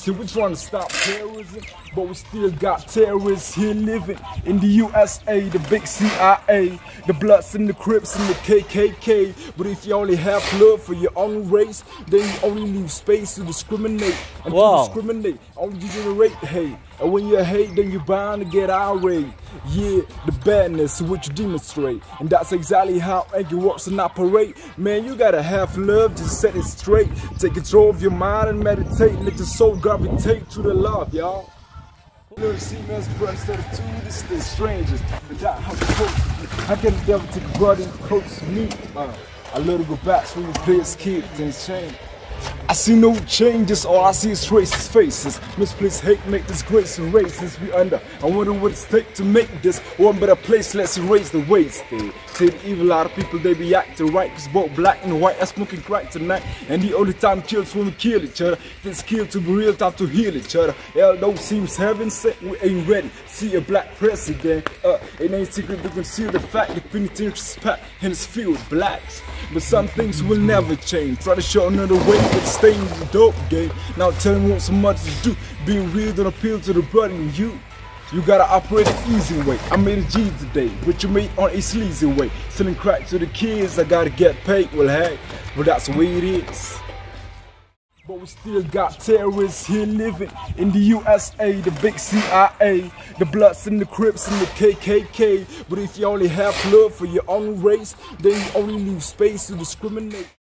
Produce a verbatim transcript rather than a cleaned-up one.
See, we're trying to stop terrorism, but we still got terrorists here living in the U S A, the big C I A, the Bloods and the Crips and the K K K. But if you only have love for your own race, then you only leave space to discriminate. And Wow. to discriminate, only generate hate. And when you hate, then you're bound to get irate. Yeah, the badness which you demonstrate. And that's exactly how anger works and operate. Man, you gotta have love, just set it straight. Take control of your mind and meditate. Let your soul gravitate to the love, y'all. Little females, brothers, instead of two distant strangers. But that how it's supposed to be. How can the devil take a brother close to me? Uh, I let it go back when you play as kid, things change. I see no changes, all I see is racist faces. Misplaced hate make disgrace and races we under. I wonder what it's take to make this one better place. Let's erase the waste. They say the evil out of people, they be acting right. Cause both black and white are smoking crack tonight. And the only time kills when we kill each other. This kill to be real, time to heal each other. Although seems heaven sent, we ain't ready. See a black president, uh, it ain't secret to conceal the fact the penitentiary's packed and it's filled with blacks. But some things will never change. Try to show another way, but stay in the dope game. Now tell me what so much to do. Being real don't appeal to the brother in you. You gotta operate the easy way. I made a G today, but you made on a sleazy way. Selling crack to the kids, I gotta get paid. Well, hey, but that's the way it is. But we still got terrorists here living in the U S A, the big C I A, the Bloods and the Crips and the K K K. But if you only have love for your own race, then you only leave space to discriminate.